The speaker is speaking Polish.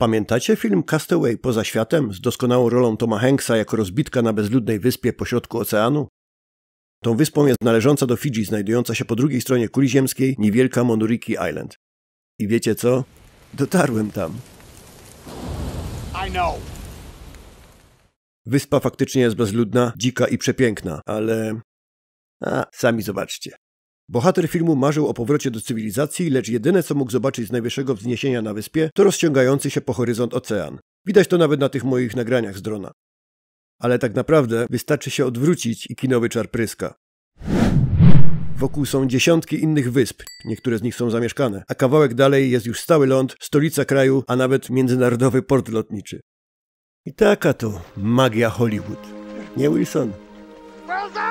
Pamiętacie film Castaway poza światem z doskonałą rolą Toma Hanksa jako rozbitka na bezludnej wyspie pośrodku oceanu? Tą wyspą jest należąca do Fidżi, znajdująca się po drugiej stronie kuli ziemskiej niewielka Monuriki Island. I wiecie co? Dotarłem tam. Wyspa faktycznie jest bezludna, dzika i przepiękna, ale... sami zobaczcie. Bohater filmu marzył o powrocie do cywilizacji, lecz jedyne co mógł zobaczyć z najwyższego wzniesienia na wyspie to rozciągający się po horyzont ocean. Widać to nawet na tych moich nagraniach z drona. Ale tak naprawdę wystarczy się odwrócić i kinowy czar pryska. Wokół są dziesiątki innych wysp, niektóre z nich są zamieszkane, a kawałek dalej jest już stały ląd, stolica kraju, a nawet międzynarodowy port lotniczy. I taka to magia Hollywood. Nie, Wilson?